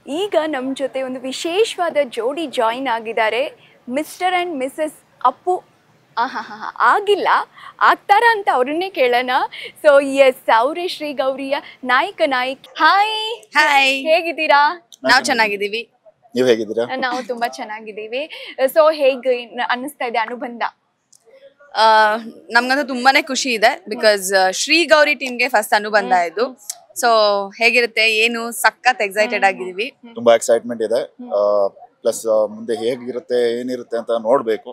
ಈಗ ನಮ್ಮ ಜೊತೆ ಒಂದು ವಿಶೇಷವಾದ ಜೋಡಿ ಜಾಯಿನ್ ಆಗಿದ್ದಾರೆ. Mr and Mrs Appu. ಆಗಿಲ್ಲ, ಆಗ್ತಾರ ಅಂತ ಅವ್ರನ್ನೇ ಕೇಳೋಣ. ಸೊ ಎಸ್, ಅವರೇ ಶ್ರೀ ಗೌರಿಯ ನಾಯಕ ನಾಯಕಿ. ಹಾಯ್ ಹಾಯ್, ಹೇಗಿದ್ದೀರಾ? ನಾವು ಚೆನ್ನಾಗಿದ್ದೀವಿ. ನೀವು ಹೇಗಿದ್ದೀರಾ? ನಾವು ತುಂಬಾ ಚೆನ್ನಾಗಿದ್ದೀವಿ. ಸೊ ಹೇಗೆ ಅನ್ನಿಸ್ತಾ ಇದೆ ಅನುಬಂಧ? ನಮ್ಗಂತೂ ತುಂಬಾನೇ ಖುಷಿ ಇದೆ ಬಿಕಾಸ್ ಶ್ರೀ ಗೌರಿ ಟೀಮ್ಗೆ ಫಸ್ಟ್ ಅನುಬಂಧ ಇದು. ಸೊ ಹೇಗಿರುತ್ತೆ ಏನು ಸಖತ್ ಎಕ್ಸೈಟೆಡ್ ಆಗಿದೀವಿ. ತುಂಬಾ ಎಕ್ಸೈಟ್ಮೆಂಟ್ ಇದೆ. ಪ್ಲಸ್ ಮುಂದೆ ಹೇಗಿರುತ್ತೆ ಏನಿರುತ್ತೆ ಅಂತ ನೋಡ್ಬೇಕು.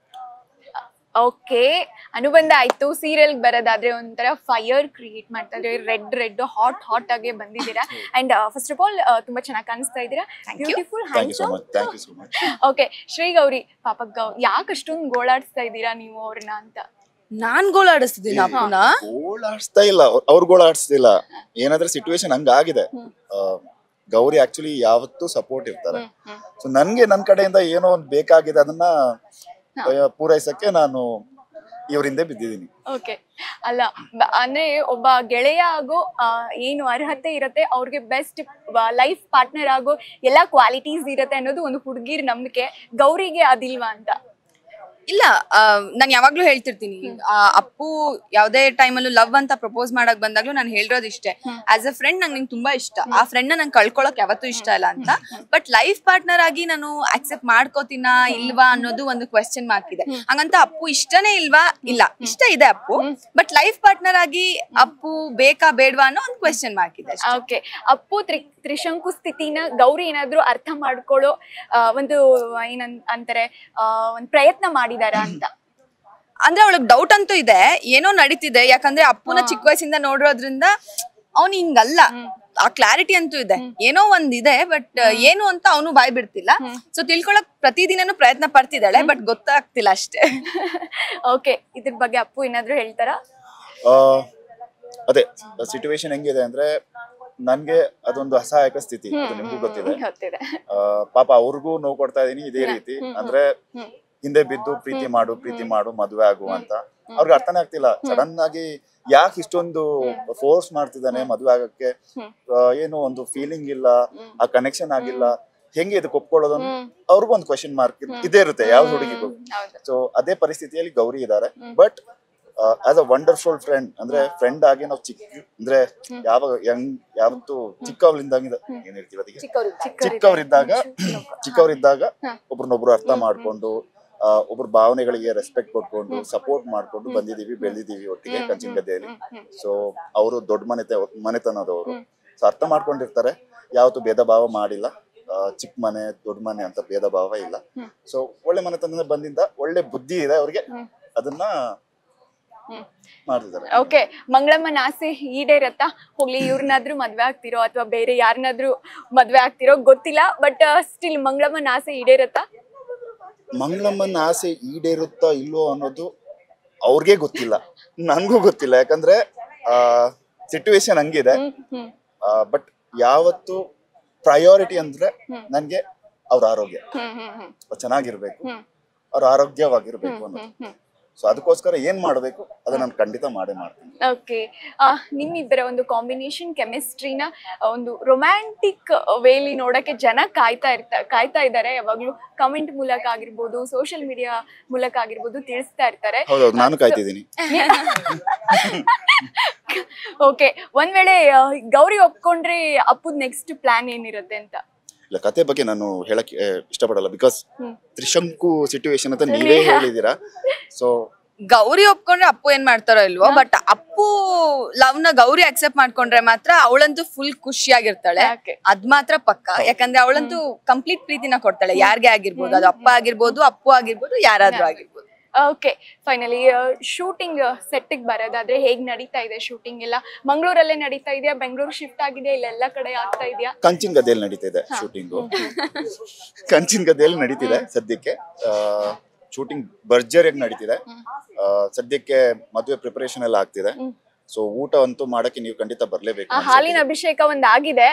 ಓಕೆ, ಅನುಬಂಧ ಆಯ್ತು. ಸೀರಿಯಲ್ ಬರೋದಾದ್ರೆ ಒಂಥರ ಫೈರ್ ಕ್ರಿಯೇಟ್ ಮಾಡ್ತಾ ಇದ್ರೆ, ರೆಡ್ ಹಾಟ್ ಆಗಿ ಬಂದಿದ್ದೀರಾ. ಅಂಡ್ ಫಸ್ಟ್ ಆಫ್ ಆಲ್ ತುಂಬಾ ಚೆನ್ನಾಗಿ ಕಾಣಿಸ್ತಾ ಇದ್ದೀರಾ. Beautiful, handsome. Okay, Shri Gowri ಪಾಪ ಯಾಕೆ ಅಷ್ಟೊಂದು ಗೋಳಾಡಿಸ್ತಾ ಇದ್ದೀರಾ ನೀವು ಅವ್ರನ್ನ ಅಂತ? ನಾನ್ ಗೋಳಾಡಿಸ್ತಿದ್ದೀನಿ ಅಪ್ಪನ. ಗೋಳಾಡಿಸ್ತಾ ಇಲ್ಲ, ಅವ್ರು ಗೋಳಾಡಿಸ್ತಿಲ್ಲ. ಏನಾದ್ರೆ ಸಿಚುವೇಶನ್ ಹಂಗಾಗಿದೆ. ಗೌರಿ ಆಕ್ಚುಲಿ ಯಾವತ್ತೂ ಸಪೋರ್ಟ್ ಇರ್ತಾರೆ. ಸೊ ನನ್ಗೆ ನನ್ ಕಡೆಯಿಂದ ಏನೋ ಒಂದು ಬೇಕಾಗಿದೆ ಅದನ್ನ ಪೂರೈಸಕ್ಕೆ ನಾನು ಇವರಿಂದ ಬಿದ್ದಿದ್ದೀನಿ. ಓಕೆ, ಅಲ್ಲ ಅಂದ್ರೆ ಒಬ್ಬ ಗೆಳೆಯ ಆಗೋ ಏನು ಅರ್ಹತೆ ಇರುತ್ತೆ, ಅವ್ರಿಗೆ ಬೆಸ್ಟ್ ಲೈಫ್ ಪಾರ್ಟ್ನರ್ ಆಗೋ ಎಲ್ಲಾ ಕ್ವಾಲಿಟೀಸ್ ಇರುತ್ತೆ ಅನ್ನೋದು ಒಂದು ಹುಡುಗಿರ್ ನಂಬಿಕೆ. ಗೌರಿಗೆ ಅದಿಲ್ವಾ ಅಂತ? ಇಲ್ಲ, ನಾನು ಯಾವಾಗ್ಲೂ ಹೇಳ್ತಿರ್ತೀನಿ, ಅಪ್ಪು ಯಾವ್ದೇ ಟೈಮಲ್ಲೂ ಲವ್ ಅಂತ ಪ್ರಪೋಸ್ ಮಾಡಕ್ ಬಂದಾಗ್ಲೂ ನಾನು ಹೇಳಿರೋದು ಇಷ್ಟೇ, ಆಸ್ ಅ ಫ್ರೆಂಡ್ ನಂಗೆ ನಿಂಗೆ ತುಂಬಾ ಇಷ್ಟ, ಆ ಫ್ರೆಂಡ್ ನ ನಂಗೆ ಕಳ್ಕೊಳಕ್ ಯಾವತ್ತೂ ಇಷ್ಟ ಇಲ್ಲ ಅಂತ. ಬಟ್ ಲೈಫ್ ಪಾರ್ಟ್ನರ್ ಆಗಿ ನಾನು ಅಕ್ಸೆಪ್ಟ್ ಮಾಡ್ಕೋತೀನ ಇಲ್ವಾ ಅನ್ನೋದು ಒಂದು ಕ್ವೆಶ್ಚನ್ ಮಾರ್ಕ್ ಇದೆ. ಹಂಗಂತ ಅಪ್ಪು ಇಷ್ಟನೇ ಇಲ್ವಾ? ಇಲ್ಲ, ಇಷ್ಟ ಇದೆ ಅಪ್ಪು. ಬಟ್ ಲೈಫ್ ಪಾರ್ಟ್ನರ್ ಆಗಿ ಅಪ್ಪು ಬೇಕಾ ಬೇಡ್ವಾ ಅನ್ನೋ ಒಂದು ಕ್ವೆಶ್ಚನ್ ಮಾರ್ಕ್ ಇದೆ. ಓಕೆ, ಅಪ್ಪು ತ್ರಿಶಂಕು ಸ್ಥಿತಿನ ಗೌರಿ ಏನಾದ್ರು ಅರ್ಥ ಮಾಡ್ಕೊಳ್ಳೋ ಒಂದು ಅಂತಾರೆ ಒಂದು ಪ್ರಯತ್ನ ಮಾಡಿದಾರ ಅಂತ? ಅಂದ್ರೆ ಅವಳಿಗೆ ಡೌಟ್ ಅಂತೂ ಇದೆ, ಏನೋ ನಡೀತಿದೆ. ಯಾಕಂದ್ರೆ ಅಪ್ಪುನ ಚಿಕ್ಕ ವಯಸ್ಸಿಂದ ನೋಡಿರೋದ್ರಿಂದ ಅವ್ನು ಹಿಂಗಲ್ಲ, ಆ ಕ್ಲಾರಿಟಿ ಅಂತೂ ಇದೆ. ಏನೋ ಒಂದಿದೆ, ಬಟ್ ಏನು ಅಂತ ಅವನು ಬಾಯ್ ಬಿಡ್ತಿಲ್ಲ. ಸೊ ತಿಳ್ಕೊಳಕ್ ಪ್ರತಿದಿನನೂ ಪ್ರಯತ್ನ ಪಡ್ತಿದ್ದಾಳೆ, ಬಟ್ ಗೊತ್ತಾಗ್ತಿಲ್ಲ ಅಷ್ಟೇ. ಓಕೆ, ಇದ್ರ ಬಗ್ಗೆ ಅಪ್ಪು ಏನಾದ್ರು ಹೇಳ್ತಾರ? ಅದೇ ಸಿಚುವೇಶನ್ ಹೆಂಗಿದೆ ಅಂದ್ರೆ, ನನ್ಗೆ ಅದೊಂದು ಅಸಹಾಯಕ ಸ್ಥಿತಿ, ನಿಮ್ಗೂ ಗೊತ್ತಿದೆ. ಪಾಪ ಅವ್ರಿಗೂ ನೋವು ಕೊಡ್ತಾ ಇದೀನಿ ಇದೇ ರೀತಿ. ಅಂದ್ರೆ ಹಿಂದೆ ಬಿದ್ದು ಪ್ರೀತಿ ಮಾಡು ಮದುವೆ ಆಗು ಅಂತ ಅವ್ರಿಗೆ ಅರ್ಥನೇ ಆಗ್ತಿಲ್ಲ. ಸಡನ್ ಆಗಿ ಯಾಕೆ ಇಷ್ಟೊಂದು ಫೋರ್ಸ್ ಮಾಡ್ತಿದ್ದಾನೆ ಮದುವೆ ಆಗಕ್ಕೆ? ಏನು ಒಂದು ಫೀಲಿಂಗ್ ಇಲ್ಲ, ಆ ಕನೆಕ್ಷನ್ ಆಗಿಲ್ಲ, ಹೆಂಗೆ ಇದಕ್ಕೆ ಒಪ್ಕೊಳ್ಳೋದು? ಅವ್ರಿಗೂ ಒಂದು ಕ್ವೆಶ್ಚನ್ ಮಾರ್ಕ್ ಇದೇ ಇರುತ್ತೆ ಯಾವ ಹುಡುಗಿಗೂ. ಸೊ ಅದೇ ಪರಿಸ್ಥಿತಿಯಲ್ಲಿ ಗೌರಿ ಇದ್ದಾರೆ. But as a wonderful friend, ಅಂದ್ರೆ ಫ್ರೆಂಡ್ ಆಗಿ ನಾವು ಯಾವತ್ತು ಚಿಕ್ಕವಳಿಂದ ಏನ್ ಹೇಳ್ತೀವಿ ಅದಕ್ಕೆ, ಚಿಕ್ಕವರಿದ್ದಾಗ ಒಬ್ರನ್ನೊಬ್ರು ಅರ್ಥ ಮಾಡ್ಕೊಂಡು, ಒಬ್ರ ಭಾವನೆಗಳಿಗೆ ರೆಸ್ಪೆಕ್ಟ್ ಕೊಟ್ಕೊಂಡು, ಸಪೋರ್ಟ್ ಮಾಡ್ಕೊಂಡು ಬಂದಿದೀವಿ, ಬೆಳೆದಿದೀವಿ ಒಟ್ಟಿಗೆ ಕಂಚಿನಗದ್ದೆಯಲ್ಲಿ. ಸೊ ಅವರು ದೊಡ್ಡ ಮನೆತನದವರು. ಸೊ ಅರ್ಥ ಮಾಡ್ಕೊಂಡಿರ್ತಾರೆ, ಯಾವತ್ತು ಭೇದ ಭಾವ ಮಾಡಿಲ್ಲ. ಚಿಕ್ಕ ಮನೆ ದೊಡ್ಡ ಮನೆ ಅಂತ ಭೇದ ಭಾವ ಇಲ್ಲ. ಸೊ ಒಳ್ಳೆ ಮನೆತನದಿಂದ ಬಂದಿಂದ ಒಳ್ಳೆ ಬುದ್ಧಿ ಇದೆ ಅವ್ರಿಗೆ, ಅದನ್ನ ಮಾಡ್ತಿದ್ದಾರೆ. ಓಕೆ, ಮಂಗಳಮ್ಮನ ಆಸೆ ಈಡೇರತ್ತಾ? ಹೋಗ್ಲಿ, ಇವ್ರನ್ನಾದ್ರೂ ಮದ್ವೆ ಆಗ್ತಿರೋ ಅಥವಾ ಬೇರೆ ಯಾರನ್ನಾದ್ರೂ ಮದ್ವೆ ಆಗ್ತಿರೋ ಗೊತ್ತಿಲ್ಲ, ಬಟ್ ಸ್ಟಿಲ್ ಮಂಗಳಮ್ಮನ ಆಸೆ ಈಡೇರತ್ತಾ? ಮಂಗಳಮ್ಮನ ಆಸೆ ಈಡೇರುತ್ತಾ ಇಲ್ಲೋ ಅನ್ನೋದು ಅವ್ರಿಗೆ ಗೊತ್ತಿಲ್ಲ, ನನ್ಗೂ ಗೊತ್ತಿಲ್ಲ. ಯಾಕಂದ್ರೆ ಸಿಚುವೇಶನ್ ಹಂಗಿದೆ. ಬಟ್ ಯಾವತ್ತು ಪ್ರಯಾರಿಟಿ ಅಂದ್ರೆ ನನ್ಗೆ ಅವ್ರ ಆರೋಗ್ಯ ಚೆನ್ನಾಗಿರ್ಬೇಕು, ಅವ್ರ ಆರೋಗ್ಯವಾಗಿರ್ಬೇಕು ಅನ್ನೋದು. ಸೊ ಅದಕ್ಕೋಸ್ಕರ ಏನ್ ಮಾಡ್ಬೇಕು ಅದನ್ನ ನಾನು ಖಂಡಿತ ಮಾಡ್ತೀನಿ. ಓಕೆ, ನಿಮ್ಮಿಬ್ಬರ ಒಂದು ಕಾಂಬಿನೇಷನ್ ಕೆಮಿಸ್ಟ್ರಿನ ಒಂದು ರೊಮ್ಯಾಂಟಿಕ್ ವೇಲಿ ನೋಡಕ್ಕೆ ಜನ ಕಾಯ್ತಾ ಇದ್ದಾರೆ. ಯಾವಾಗ್ಲೂ ಕಮೆಂಟ್ ಮೂಲಕ ಆಗಿರ್ಬೋದು, ಸೋಷಿಯಲ್ ಮೀಡಿಯಾ ಮೂಲಕ ಆಗಿರ್ಬೋದು ತಿಳಿಸ್ತಾ ಇರ್ತಾರೆ. ಹೌದೌದು, ನಾನು ಕಾಯ್ತಿದ್ದೀನಿ. ಓಕೆ, ಒಂದ್ ವೇಳೆ ಗೌರಿ ಒಪ್ಕೊಂಡ್ರೆ ಅಪ್ಪುದ್ ನೆಕ್ಸ್ಟ್ ಪ್ಲಾನ್ ಏನಿರುತ್ತೆ ಅಂತ? ಇಲ್ಲ, ಕತೆ ಬಗ್ಗೆ ನಾನು ಹೇಳಕ್ ಇಷ್ಟಪಡಲ್ಲ. ಬಿಕಾಸ್ ತ್ರಿಶಂಕು ಸಿಚುವೇಶನ್ ಅಂತ ನೀವೇ ಹೇಳಿದೀರಾ. ಸೊ ಗೌರಿ ಒಪ್ಕೊಂಡ್ರೆ ಅಪ್ಪು ಏನ್ ಮಾಡ್ತಾರೋ ಇಲ್ವೋ, ಬಟ್ ಅಪ್ಪು ಲವ್ ನ ಗೌರಿ ಅಕ್ಸೆಪ್ಟ್ ಮಾಡ್ಕೊಂಡ್ರೆ ಮಾತ್ರ ಅವಳಂತೂ ಫುಲ್ ಖುಷಿಯಾಗಿರ್ತಾಳೆ. ಅದ್ ಮಾತ್ರ ಪಕ್ಕ. ಯಾಕಂದ್ರೆ ಅವಳಂತೂ ಕಂಪ್ಲೀಟ್ ಪ್ರೀತಿನ ಕೊಡ್ತಾಳೆ, ಯಾರ್ಗೆ ಆಗಿರ್ಬೋದು, ಅದು ಅಪ್ಪ ಆಗಿರ್ಬೋದು, ಅಪ್ಪು ಆಗಿರ್ಬೋದು, ಯಾರಾದ್ರೂ ಆಗಿರ್ಬೋದು. ಓಕೆ, ಫೈನಲಿ ಶೂಟಿಂಗ್ ಸೆಟ್ಟಿಗೆ ಬರೋದಾದ್ರೆ ಹೇಗ್ ನಡೀತಾ ಇದೆ ಶೂಟಿಂಗ್ ಎಲ್ಲ? ಮಂಗಳೂರಲ್ಲೇ ನಡೀತಾ ಇದೆಯಾ, ಬೆಂಗಳೂರು ಶಿಫ್ಟ್ ಆಗಿದೆ, ಇಲ್ಲ ಎಲ್ಲ ಕಡೆ ಆಗ್ತಾ ಇದೆಯಾ? ಕಂಚಿನಗದ್ದೆಯಲ್ಲಿ ನಡೀತಾ ಇದೆ ಶೂಟಿಂಗು. ಕಂಚಿನಗದ್ದೆಯಲ್ಲಿ ನಡೀತಿದೆ ಸದ್ಯಕ್ಕೆ. ಶೂಟಿಂಗ್ ಭರ್ಜರಿಯಾಗಿ ನಡೀತಿದೆ. ಸದ್ಯಕ್ಕೆ ಮದುವೆ ಪ್ರಿಪರೇಷನ್ ಎಲ್ಲ ಆಗ್ತಿದೆ. ಸೊ ಊಟ ಅಂತೂ ಮಾಡಕ್ಕೆ ನೀವು ಖಂಡಿತ ಬರ್ಲೇಬೇಕು. ಆ ಹಾಲಿನ ಅಭಿಷೇಕ ಒಂದಾಗಿದೆ.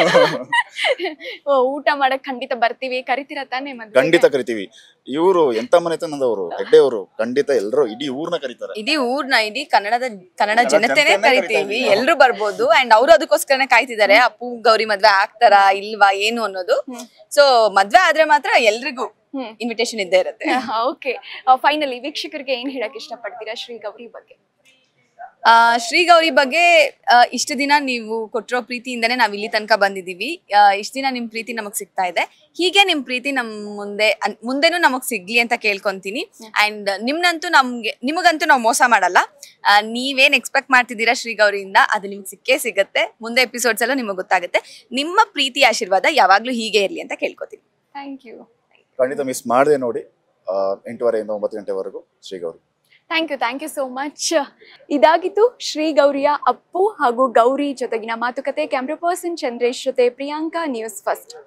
ಊಟ ಮಾಡಕ್ ಖಂಡಿತ ಬರ್ತೀವಿ, ಕರಿತೀರಾ ತಾನೇ ಮದ್ವೆಗೆ? ಖಂಡಿತ ಕರಿತೀವಿ. ಇವರು ಎಂತ ಮನೆತನದವರು, ಹೆಗ್ಡೆ ಅವರು, ಖಂಡಿತ ಎಲ್ಲರೂ ಇಡೀ ಊರ್ನ ಕರೀತಾರೆ. ಇಡೀ ಕನ್ನಡ ಜನತೆನೇ ಕರಿತೀವಿ, ಎಲ್ರು ಬರ್ಬೋದು. ಅಂಡ್ ಅವರು ಅದಕ್ಕೋಸ್ಕರನೇ ಕಾಯ್ತಿದ್ದಾರೆ, ಅಪ್ಪು ಗೌರಿ ಮದ್ವೆ ಆಗ್ತಾರಾ ಇಲ್ವಾ ಏನು ಅನ್ನೋದು. ಸೊ ಮದ್ವೆ ಆದ್ರೆ ಮಾತ್ರ ಎಲ್ರಿಗೂ ಇನ್ವಿಟೇಷನ್ ಇದ್ದೇ ಇರುತ್ತೆ. ಓಕೆ, ಫೈನಲಿ ವೀಕ್ಷಕರಿಗೆ ಏನ್ ಹೇಳಕ್ ಇಷ್ಟಪಡ್ತೀರಾ ಶ್ರೀ ಗೌರಿ ಬಗ್ಗೆ? ಶ್ರೀ ಗೌರಿ ಬಗ್ಗೆ ಇಷ್ಟು ದಿನ ನೀವು ಕೊಟ್ಟಿರೋ ಪ್ರೀತಿಯಿಂದನೇ ನಾವ್ ಇಲ್ಲಿ ತನಕ ಬಂದಿದೀವಿ. ಇಷ್ಟು ದಿನ ನಿಮ್ ಪ್ರೀತಿ ನಮಗ್ ಸಿಗ್ತಾ ಇದೆ, ಹೀಗೆ ನಿಮ್ ಪ್ರೀತಿ ನಮ್ ಮುಂದೆನೂ ನಮಗ್ ಸಿಗ್ಲಿ ಅಂತ ಕೇಳ್ಕೊಂತೀನಿ. ಅಂಡ್ ನಿಮಗಂತೂ ನಾವು ಮೋಸ ಮಾಡಲ್ಲ. ನೀವೇನ್ ಎಕ್ಸ್ಪೆಕ್ಟ್ ಮಾಡ್ತಿದ್ದೀರಾ ಶ್ರೀ ಗೌರಿಯಿಂದ ಅದು ನಿಮ್ಗೆ ಸಿಕ್ಕೇ ಸಿಗುತ್ತೆ. ಮುಂದೆ ಎಪಿಸೋಡ್ಸ್ ಎಲ್ಲ ನಿಮಗೆ ಗೊತ್ತಾಗುತ್ತೆ. ನಿಮ್ಮ ಪ್ರೀತಿ ಆಶೀರ್ವಾದ ಯಾವಾಗ್ಲೂ ಹೀಗೆ ಇರ್ಲಿ ಅಂತ ಕೇಳ್ಕೊತೀನಿ. Thank you. ಖಂಡಿತ ಮಿಸ್ ಮಾಡದೆ ನೋಡಿ 8:30 ಇಂದ 9 ಗಂಟೆವರೆಗೂ Shri Gowri. Thank you so much. ಇದಾಗಿತ್ತು ಶ್ರೀ ಗೌರಿಯ ಅಪ್ಪು ಹಾಗೂ ಗೌರಿ ಜೊತೆಗಿನ ಮಾತುಕತೆ. ಕ್ಯಾಮ್ರಾ ಪರ್ಸನ್ ಚಂದ್ರೇಶ್ ಜೊತೆ ಪ್ರಿಯಾಂಕಾ, ನ್ಯೂಸ್ ಫಸ್ಟ್.